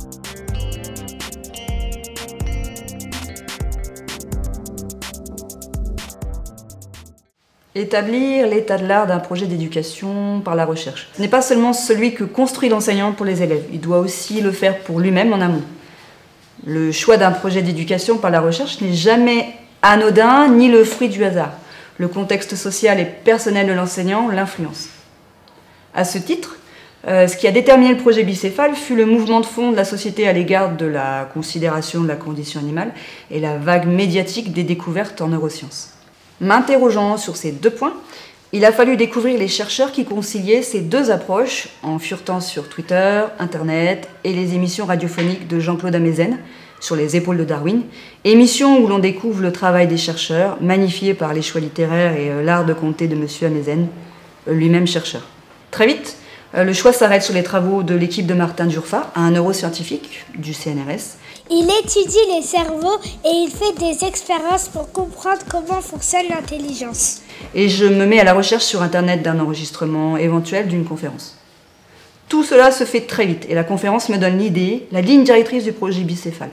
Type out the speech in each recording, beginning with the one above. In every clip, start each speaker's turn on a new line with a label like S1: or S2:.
S1: Établir l'état de l'art d'un projet d'éducation par la recherche. Ce n'est pas seulement celui que construit l'enseignant pour les élèves, il doit aussi le faire pour lui-même en amont. Le choix d'un projet d'éducation par la recherche n'est jamais anodin ni le fruit du hasard. Le contexte social et personnel de l'enseignant l'influence. À ce titre, ce qui a déterminé le projet bicéphale fut le mouvement de fond de la société à l'égard de la considération de la condition animale et la vague médiatique des découvertes en neurosciences. M'interrogeant sur ces deux points, il a fallu découvrir les chercheurs qui conciliaient ces deux approches en furetant sur Twitter, Internet et les émissions radiophoniques de Jean-Claude Amezen sur les épaules de Darwin, émissions où l'on découvre le travail des chercheurs, magnifié par les choix littéraires et l'art de compter de M. Amezen, lui-même chercheur. Très vite, le choix s'arrête sur les travaux de l'équipe de Martin Djurfa, un neuroscientifique du CNRS.
S2: Il étudie les cerveaux et il fait des expériences pour comprendre comment fonctionne l'intelligence.
S1: Et je me mets à la recherche sur Internet d'un enregistrement éventuel d'une conférence. Tout cela se fait très vite et la conférence me donne l'idée, la ligne directrice du projet bicéphale.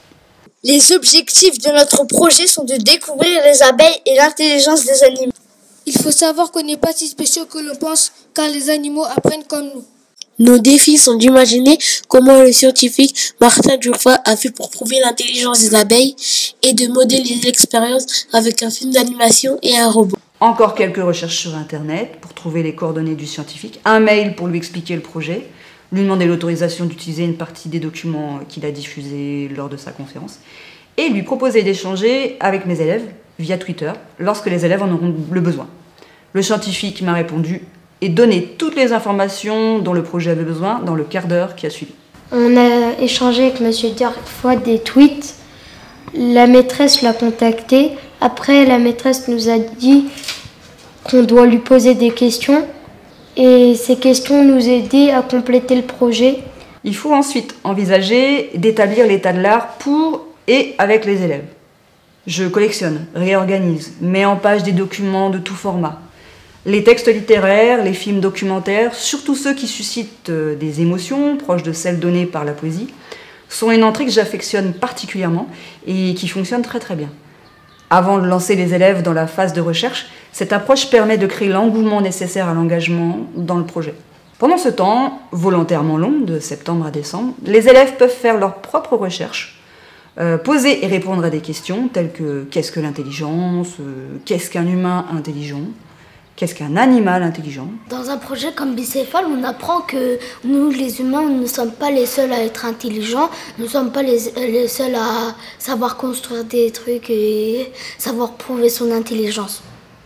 S3: Les objectifs de notre projet sont de découvrir les abeilles et l'intelligence des animaux.
S4: Il faut savoir qu'on n'est pas si spéciaux que l'on pense, car les animaux apprennent comme nous.
S3: Nos défis sont d'imaginer comment le scientifique Martin Djurfa a fait pour prouver l'intelligence des abeilles et de modéliser l'expérience avec un film d'animation et un robot.
S1: Encore quelques recherches sur Internet pour trouver les coordonnées du scientifique, un mail pour lui expliquer le projet, lui demander l'autorisation d'utiliser une partie des documents qu'il a diffusés lors de sa conférence, et lui proposer d'échanger avec mes élèves via Twitter lorsque les élèves en auront le besoin. Le scientifique m'a répondu et donné toutes les informations dont le projet avait besoin dans le quart d'heure qui a suivi.
S5: On a échangé avec M. Djurfa des tweets. La maîtresse l'a contacté. Après, la maîtresse nous a dit qu'on doit lui poser des questions. Et ces questions nous aidaient à compléter le projet.
S1: Il faut ensuite envisager d'établir l'état de l'art pour et avec les élèves. Je collectionne, réorganise, mets en page des documents de tout format. Les textes littéraires, les films documentaires, surtout ceux qui suscitent des émotions proches de celles données par la poésie, sont une entrée que j'affectionne particulièrement et qui fonctionne très très bien. Avant de lancer les élèves dans la phase de recherche, cette approche permet de créer l'engouement nécessaire à l'engagement dans le projet. Pendant ce temps, volontairement long, de septembre à décembre, les élèves peuvent faire leurs propres recherches, poser et répondre à des questions telles que qu'est-ce que l'intelligence, qu'est-ce qu'un humain intelligent, qu'est-ce qu'un animal intelligent.
S2: Dans un projet comme Bicéphale, on apprend que nous, les humains, nous ne sommes pas les seuls à être intelligents, nous ne sommes pas les seuls à savoir construire des trucs et savoir prouver son intelligence.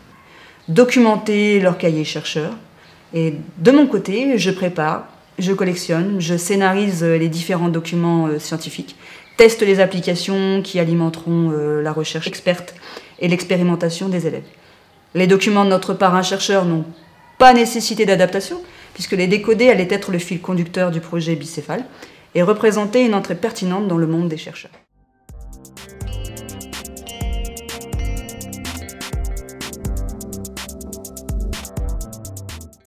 S1: Documenter leur cahier chercheur. Et de mon côté, je prépare, je collectionne, je scénarise les différents documents scientifiques, teste les applications qui alimenteront la recherche experte et l'expérimentation des élèves. Les documents de notre parrain-chercheur n'ont pas nécessité d'adaptation, puisque les décoder allait être le fil conducteur du projet bicéphale et représenter une entrée pertinente dans le monde des chercheurs.